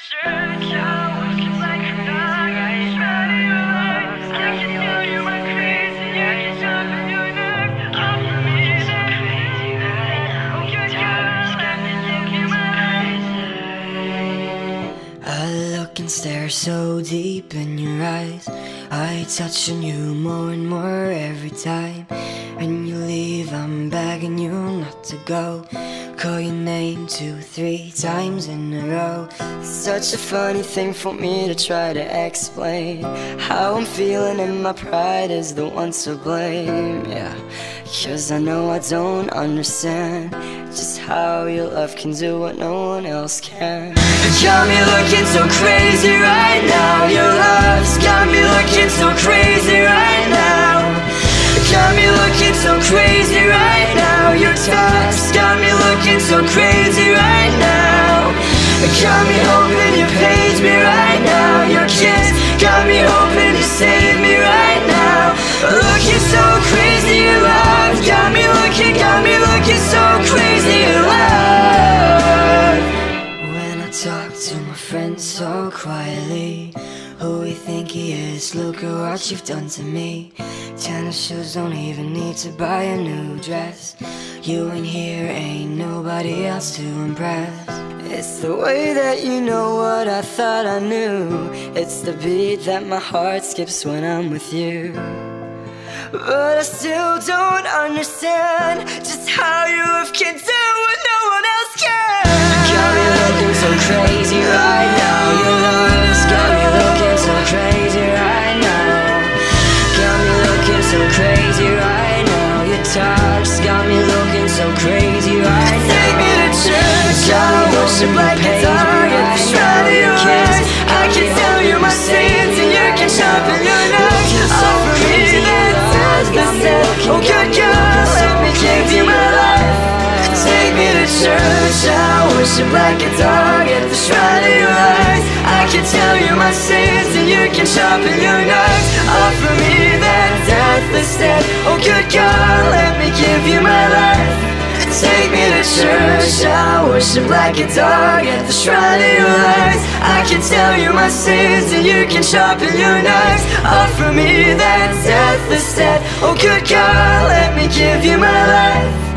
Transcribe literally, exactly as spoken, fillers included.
church, I was just like a dog. I tried to your life. I can tell you I'm crazy. You can jump in your nerves. Offer me that crazy right now. Oh, good girl, let me give you my life. I look and stare so deep in your eyes. I touch on you more and more every time. When you leave, I'm begging you not to go. Call your name two, three times in a row. It's such a funny thing for me to try to explain how I'm feeling, and my pride is the one to blame. Yeah, cause I know I don't understand just how your love can do what no one else can. You got me looking so crazy right now. Your love's got me looking so crazy right now. You got me looking so crazy right now. Your touch got me looking so crazy right now. You got me hoping you page me right now. Your kiss got me hoping you save me right now. Looking so crazy, your love got me looking, got me looking so crazy, your love. When I talk to my friends so quietly, who we think he is, look at what you've done to me. Tennis shoes, don't even need to buy a new dress. You ain't here, ain't nobody else to impress. It's the way that you know what I thought I knew. It's the beat that my heart skips when I'm with you. But I still don't understand just how your love can do what no one else can. You got me looking so crazy right now. Your love's got me looking so crazy right now. Got me looking so crazy right now. Your touch got me looking so crazy right now. Take me to church, I worship like a dog at the shrine of your eyes. I can tell you my sins and you can sharpen your knife. Offer me that death instead. Oh good girl, let me give you my life. Take me to church, I worship like a dog at the shrine of your eyes. I can tell you my sins and you can sharpen your knife. Offer me that death instead. Oh good girl, let me give you my life. Take me to church, I worship like a dog at the shrine of your eyes. I can tell you my sins and you can sharpen your knives. Offer me that death instead. Oh good God, let me give you my life.